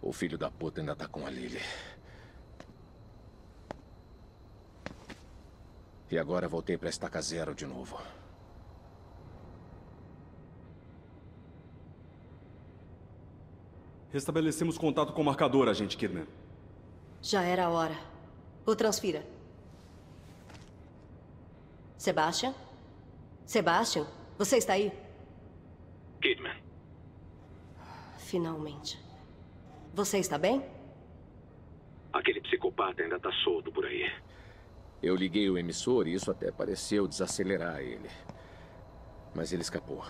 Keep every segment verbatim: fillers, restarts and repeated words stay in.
O filho da puta ainda tá com a Lily. E agora voltei pra estaca zero de novo. Restabelecemos contato com o marcador, agente Kidman. Já era a hora. O transfira. Sebastian? Sebastian, você está aí? Kidman. Finalmente. Você está bem? Aquele psicopata ainda tá solto por aí. Eu liguei o emissor e isso até pareceu desacelerar ele. Mas ele escapou.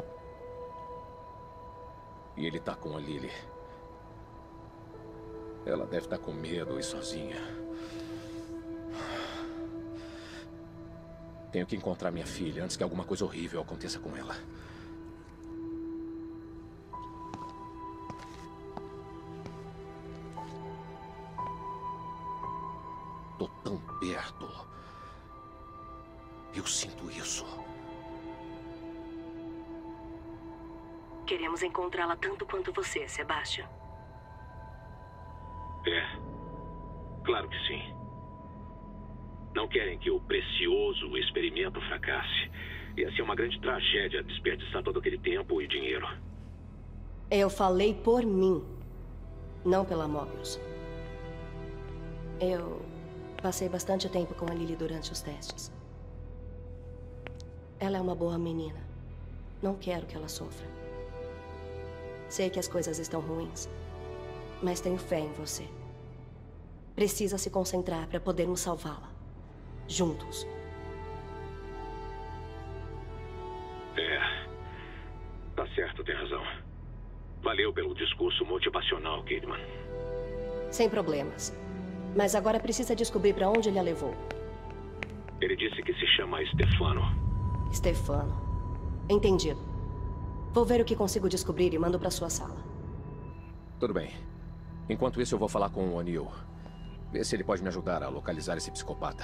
E ele tá com a Lily. Ela deve estar com medo e sozinha. Tenho que encontrar minha filha antes que alguma coisa horrível aconteça com ela. Tô tão perto. Eu sinto isso. Queremos encontrá-la tanto quanto você, Sebastian. É. Claro que sim. Não querem que o precioso experimento fracasse. Ia ser uma grande tragédia desperdiçar todo aquele tempo e dinheiro. Eu falei por mim, não pela Mobius. Eu passei bastante tempo com a Lily durante os testes. Ela é uma boa menina. Não quero que ela sofra. Sei que as coisas estão ruins, mas tenho fé em você. Precisa se concentrar para podermos salvá-la. Juntos. É. Tá certo, tem razão. Valeu pelo discurso motivacional, Kidman. Sem problemas. Mas agora precisa descobrir para onde ele a levou. Ele disse que se chama Stefano. Stefano. Entendido. Vou ver o que consigo descobrir e mando para sua sala. Tudo bem. Enquanto isso, eu vou falar com o O'Neill. Ver se ele pode me ajudar a localizar esse psicopata.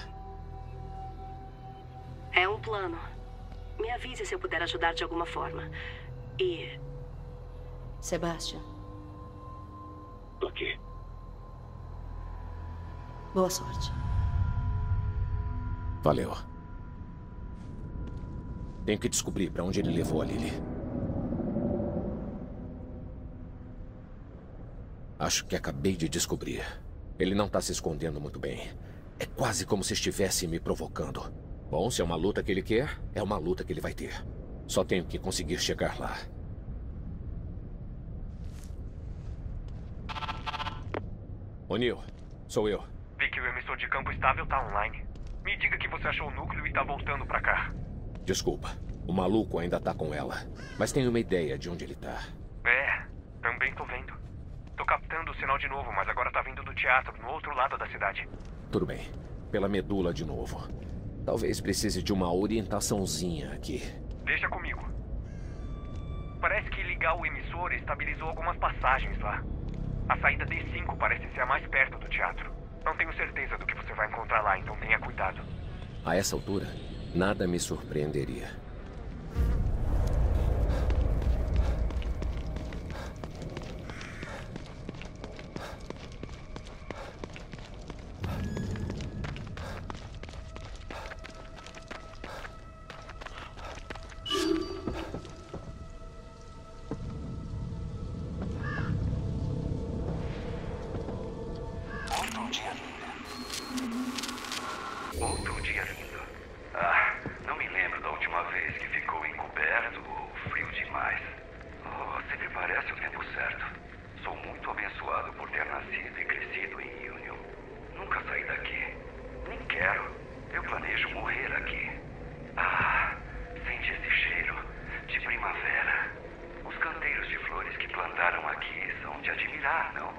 É um plano. Me avise se eu puder ajudar de alguma forma. E... Sebastian. Tô aqui. Boa sorte. Valeu. Tenho que descobrir para onde ele levou a Lily. Acho que acabei de descobrir. Ele não tá se escondendo muito bem. É quase como se estivesse me provocando. Bom, se é uma luta que ele quer, é uma luta que ele vai ter. Só tenho que conseguir chegar lá. O'Neill, sou eu. Vi que o emissor de campo estável tá online. Me diga que você achou o núcleo e tá voltando pra cá. Desculpa, o maluco ainda tá com ela. Mas tenho uma ideia de onde ele tá. É, também tô vendo. Tô captando o sinal de novo, mas agora tá vindo do teatro, no outro lado da cidade. Tudo bem. Pela medula de novo. Talvez precise de uma orientaçãozinha aqui. Deixa comigo. Parece que ligar o emissor estabilizou algumas passagens lá. A saída D cinco parece ser a mais perto do teatro. Não tenho certeza do que você vai encontrar lá, então tenha cuidado. A essa altura, nada me surpreenderia. Outro dia lindo. Ah, não me lembro da última vez que ficou encoberto ou frio demais. Oh, sempre parece o tempo certo. Sou muito abençoado por ter nascido e crescido em Union. Nunca saí daqui. Nem quero. Eu planejo morrer aqui. Ah, sente esse cheiro de primavera. Os canteiros de flores que plantaram aqui são de admirar, não?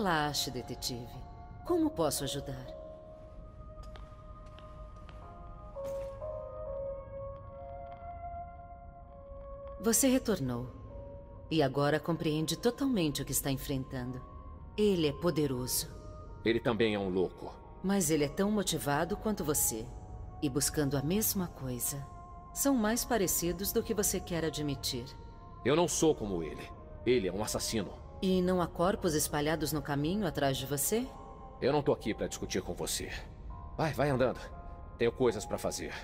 Relaxe, detetive. Como posso ajudar? Você retornou. E agora compreende totalmente o que está enfrentando. Ele é poderoso. Ele também é um louco. Mas ele é tão motivado quanto você. E buscando a mesma coisa. São mais parecidos do que você quer admitir. Eu não sou como ele. Ele é um assassino. E não há corpos espalhados no caminho atrás de você? Eu não tô aqui pra discutir com você. Vai, vai andando. Tenho coisas pra fazer.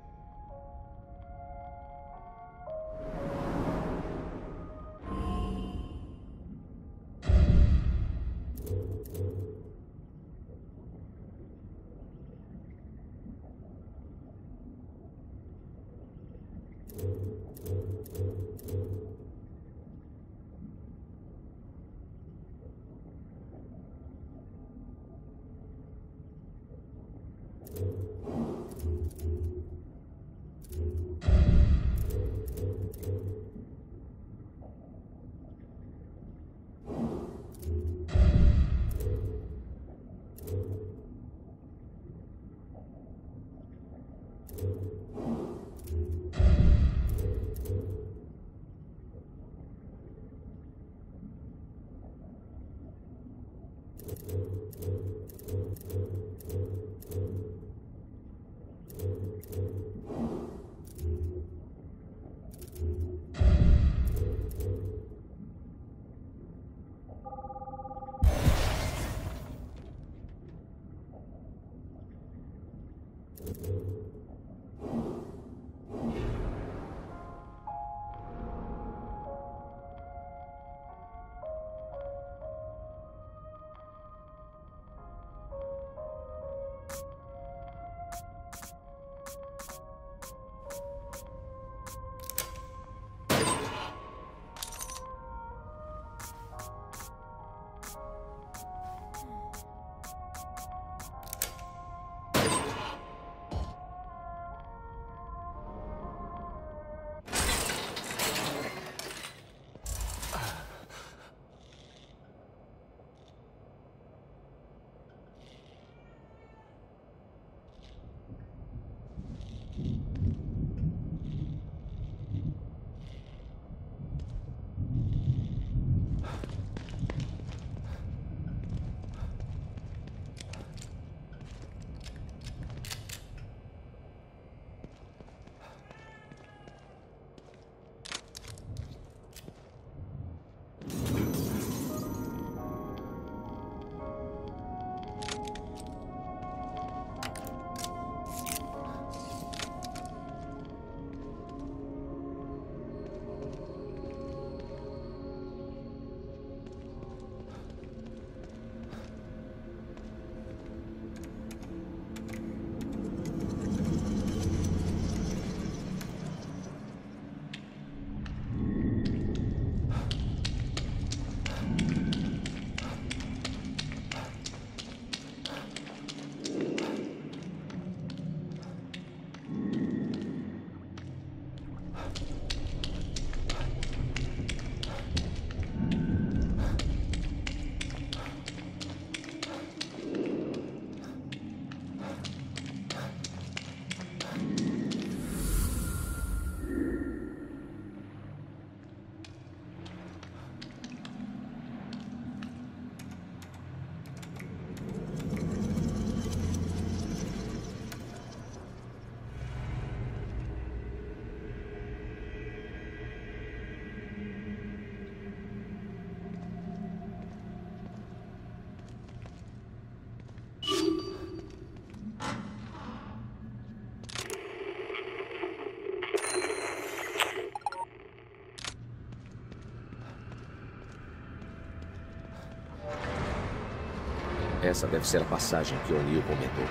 Essa deve ser a passagem que O'Neill comentou.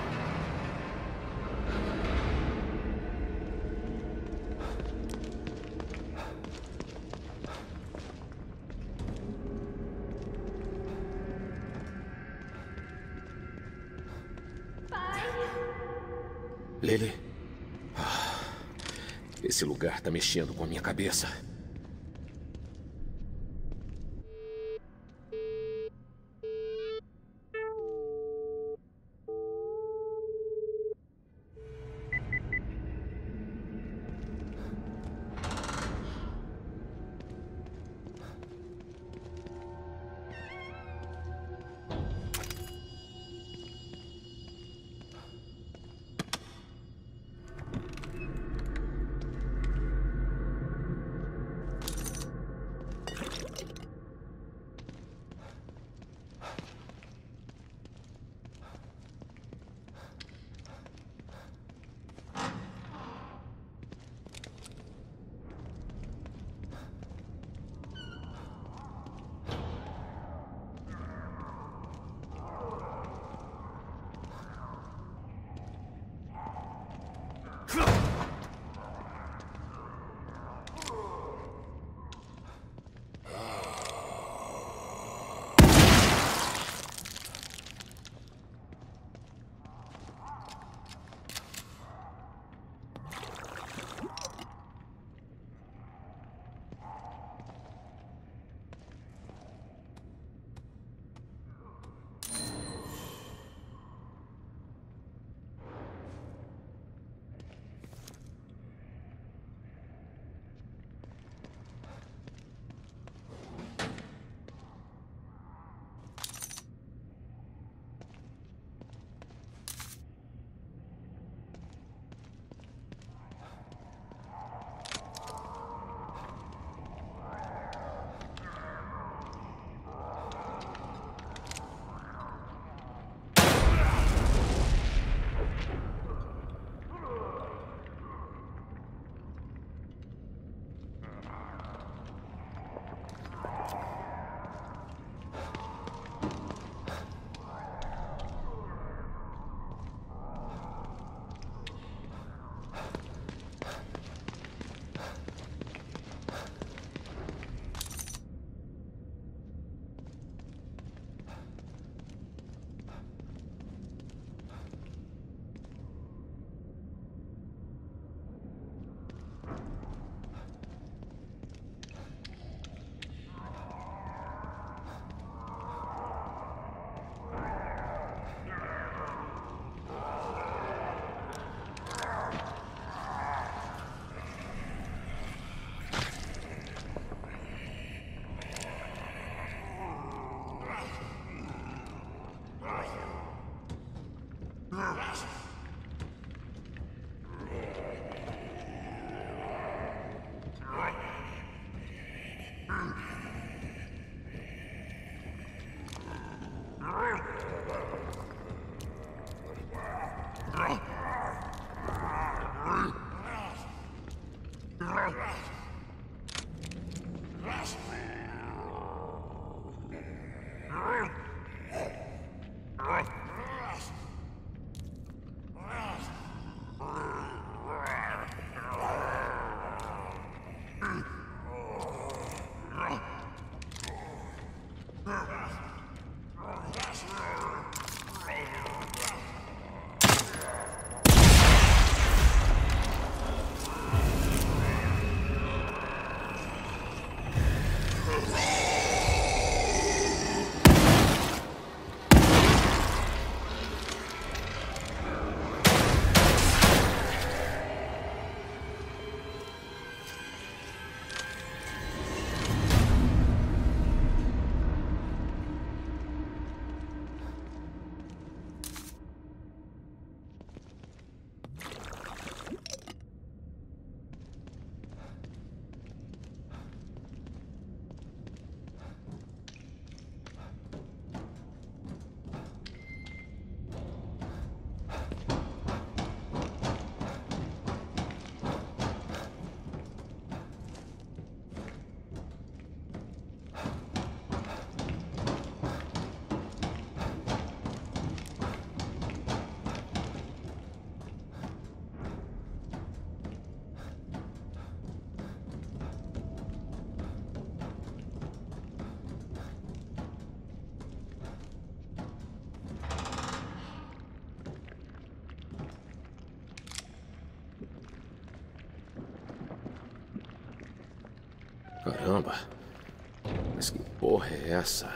Lily? Ah, esse lugar tá mexendo com a minha cabeça. Caramba. Mas que porra é essa?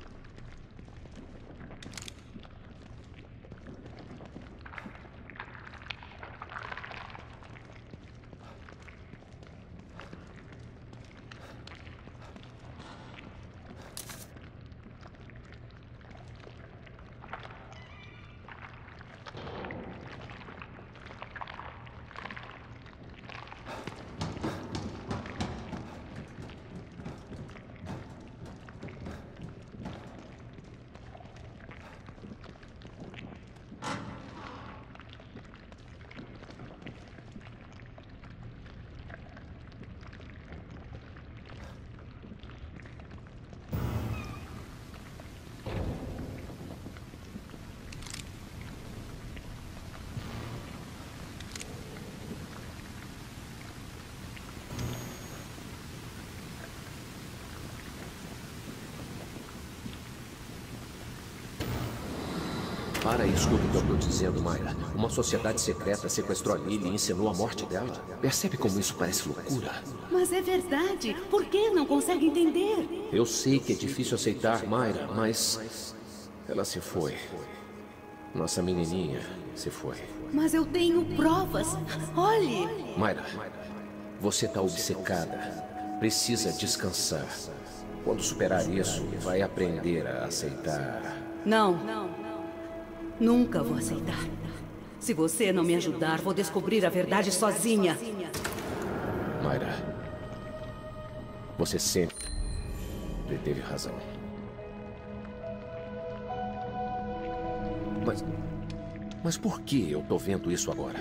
Para e escuta o que eu estou dizendo, Mayra. Uma sociedade secreta sequestrou a Lily e ensinou a morte dela. Percebe como isso parece loucura? Mas é verdade. Por que não consegue entender? Eu sei que é difícil aceitar, Mayra, mas... ela se foi. Nossa menininha se foi. Mas eu tenho provas. Olhe! Mayra, você está obcecada. Precisa descansar. Quando superar isso, vai aprender a aceitar. Não. Nunca vou aceitar. Se você não me ajudar, vou descobrir a verdade sozinha. Mayra, você sempre teve razão. Mas... Mas por que eu tô vendo isso agora?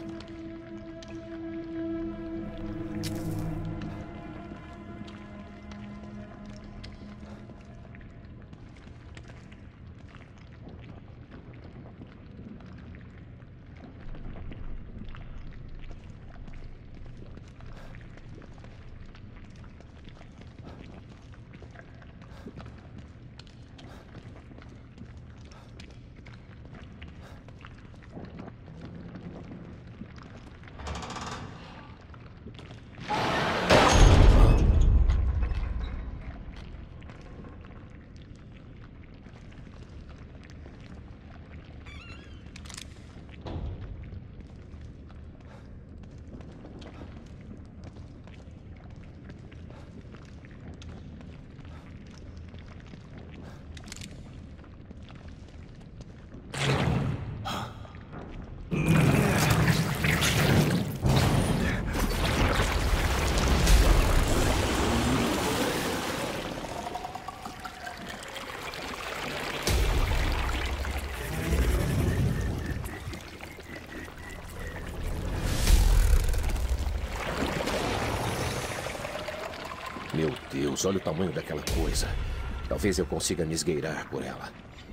Meu Deus, olha o tamanho daquela coisa. Talvez eu consiga me esgueirar por ela.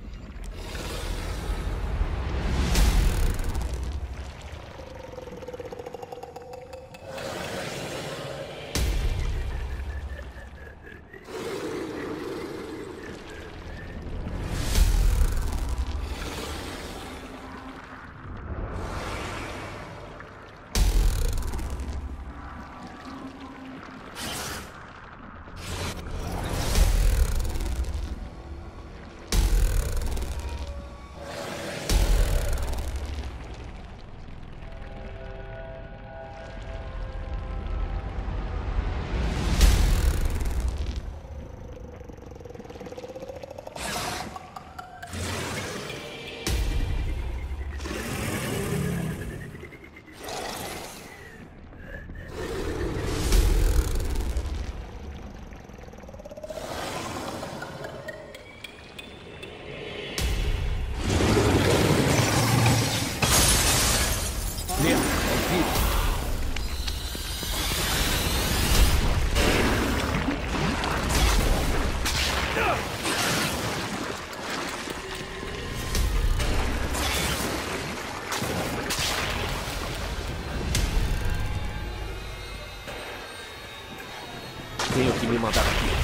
Tenho que me mandar aqui.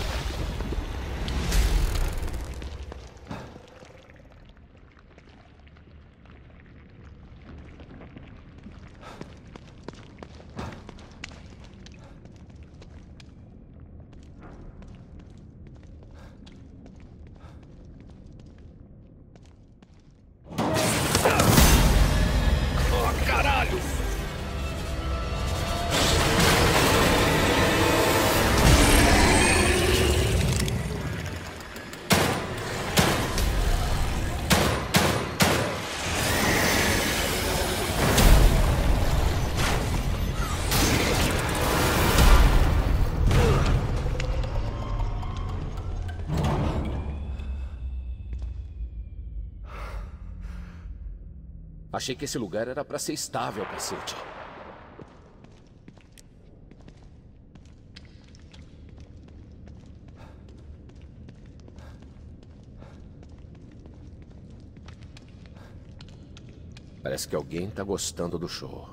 Achei que esse lugar era pra ser estável, cacete. Parece que alguém tá gostando do show.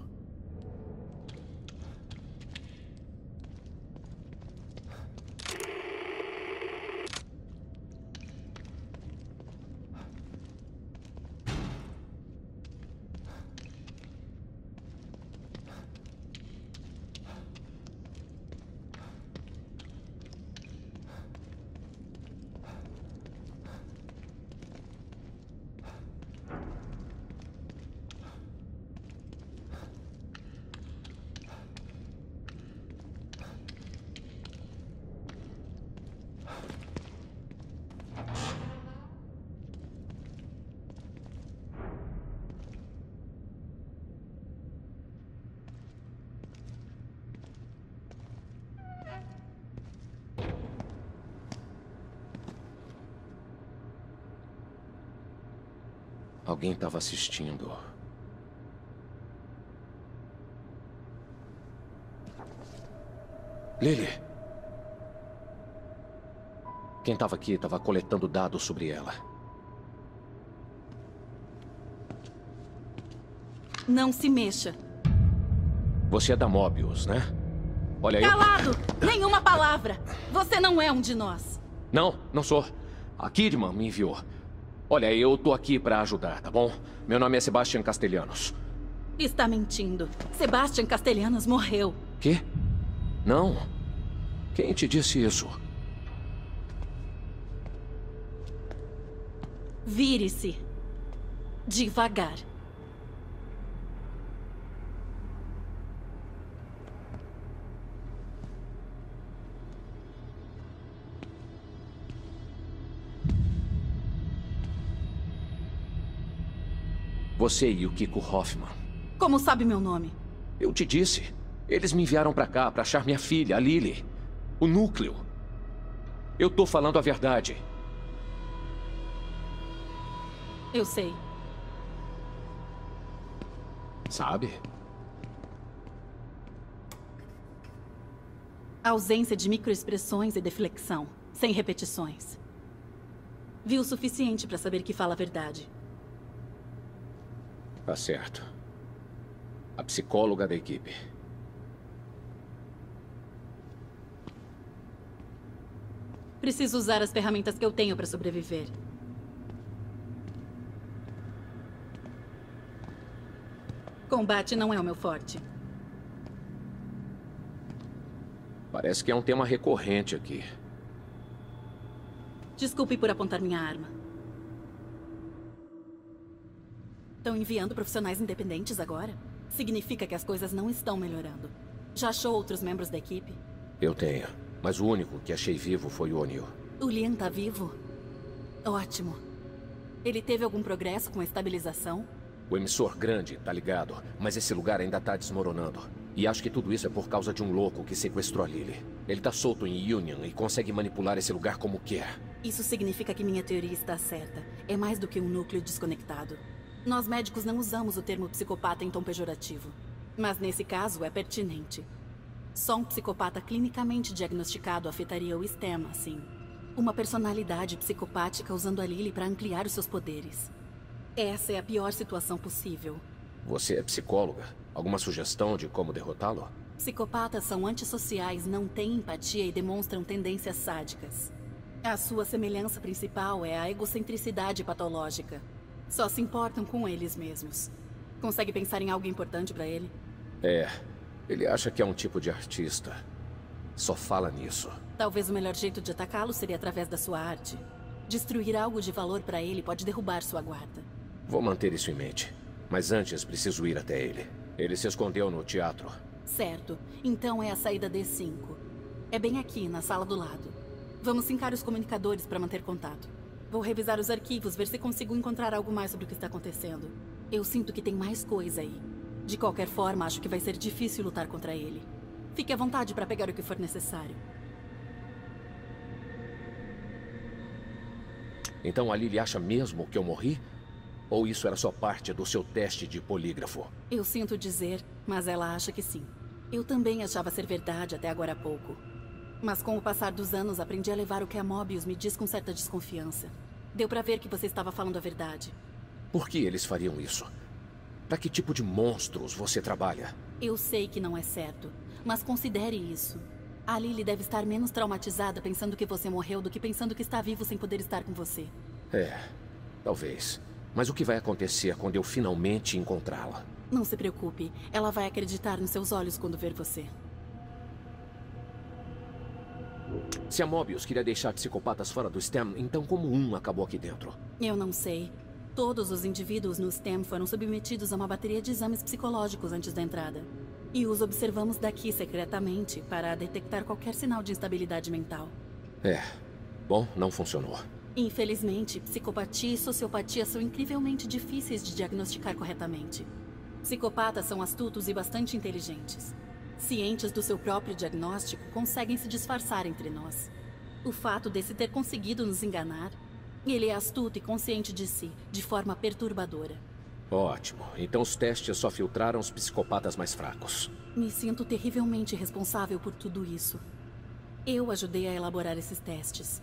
Alguém estava assistindo. Lily! Quem estava aqui estava coletando dados sobre ela. Não se mexa. Você é da Mobius, né? Olha, eu... Calado! Nenhuma palavra! Você não é um de nós. Não, não sou. A Kidman me enviou. Olha, eu tô aqui pra ajudar, tá bom? Meu nome é Sebastian Castellanos. Está mentindo. Sebastian Castellanos morreu. Quê? Não. Quem te disse isso? Vire-se. Devagar. Você e o Kiko Hoffman. Como sabe meu nome? Eu te disse. Eles me enviaram pra cá pra achar minha filha, a Lily. O núcleo. Eu tô falando a verdade. Eu sei. Sabe? Ausência de microexpressões e deflexão, sem repetições. Vi o suficiente para saber que fala a verdade. Tá certo. A psicóloga da equipe. Preciso usar as ferramentas que eu tenho para sobreviver. Combate não é o meu forte. Parece que é um tema recorrente aqui. Desculpe por apontar minha arma. Estão enviando profissionais independentes agora? Significa que as coisas não estão melhorando. Já achou outros membros da equipe? Eu tenho. Mas o único que achei vivo foi o O'Neill. O Liam tá vivo? Ótimo. Ele teve algum progresso com a estabilização? O emissor grande tá ligado, mas esse lugar ainda tá desmoronando. E acho que tudo isso é por causa de um louco que sequestrou a Lily. Ele tá solto em Union e consegue manipular esse lugar como quer. Isso significa que minha teoria está certa. É mais do que um núcleo desconectado. Nós médicos não usamos o termo psicopata em tom pejorativo. Mas nesse caso é pertinente. Só um psicopata clinicamente diagnosticado afetaria o S T E M, assim. Uma personalidade psicopática usando a Lily para ampliar os seus poderes. Essa é a pior situação possível. Você é psicóloga? Alguma sugestão de como derrotá-lo? Psicopatas são antissociais, não têm empatia e demonstram tendências sádicas. A sua semelhança principal é a egocentricidade patológica. Só se importam com eles mesmos. Consegue pensar em algo importante para ele? É. Ele acha que é um tipo de artista. Só fala nisso. Talvez o melhor jeito de atacá-lo seria através da sua arte. Destruir algo de valor para ele pode derrubar sua guarda. Vou manter isso em mente. Mas antes preciso ir até ele. Ele se escondeu no teatro. Certo. Então é a saída D cinco. É bem aqui, na sala do lado. Vamos sincar os comunicadores para manter contato. Vou revisar os arquivos, ver se consigo encontrar algo mais sobre o que está acontecendo. Eu sinto que tem mais coisa aí. De qualquer forma, acho que vai ser difícil lutar contra ele. Fique à vontade para pegar o que for necessário. Então a Lily acha mesmo que eu morri? Ou isso era só parte do seu teste de polígrafo? Eu sinto dizer, mas ela acha que sim. Eu também achava ser verdade até agora há pouco. Mas com o passar dos anos, aprendi a levar o que a Mobius me diz com certa desconfiança. Deu pra ver que você estava falando a verdade. Por que eles fariam isso? Pra que tipo de monstros você trabalha? Eu sei que não é certo, mas considere isso. A Lily deve estar menos traumatizada pensando que você morreu do que pensando que está vivo sem poder estar com você. É, talvez. Mas o que vai acontecer quando eu finalmente encontrá-la? Não se preocupe, ela vai acreditar nos seus olhos quando ver você. Se a Mobius queria deixar psicopatas fora do S T E M, então como um acabou aqui dentro? Eu não sei. Todos os indivíduos no S T E M foram submetidos a uma bateria de exames psicológicos antes da entrada. E os observamos daqui secretamente para detectar qualquer sinal de instabilidade mental. É. Bom, não funcionou. Infelizmente, psicopatia e sociopatia são incrivelmente difíceis de diagnosticar corretamente. Psicopatas são astutos e bastante inteligentes. Cientes do seu próprio diagnóstico, conseguem se disfarçar entre nós. O fato desse ter conseguido nos enganar, ele é astuto e consciente de si, de forma perturbadora. Ótimo. Então os testes só filtraram os psicopatas mais fracos. Me sinto terrivelmente responsável por tudo isso. Eu ajudei a elaborar esses testes.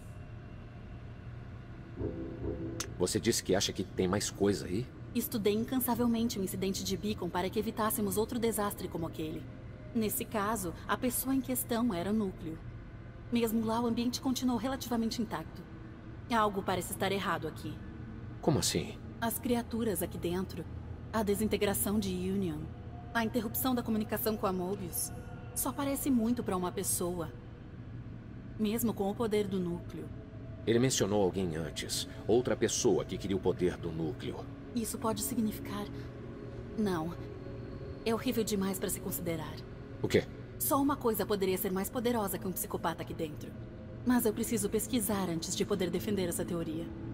Você disse que acha que tem mais coisa aí? Estudei incansavelmente o incidente de Beacon para que evitássemos outro desastre como aquele. Nesse caso, a pessoa em questão era o núcleo. Mesmo lá, o ambiente continuou relativamente intacto. Algo parece estar errado aqui. Como assim? As criaturas aqui dentro, a desintegração de Union, a interrupção da comunicação com a Mobius, só parece muito para uma pessoa. Mesmo com o poder do núcleo. Ele mencionou alguém antes. Outra pessoa que queria o poder do núcleo. Isso pode significar... Não. É horrível demais para se considerar. O quê? Só uma coisa poderia ser mais poderosa que um psicopata aqui dentro. Mas eu preciso pesquisar antes de poder defender essa teoria.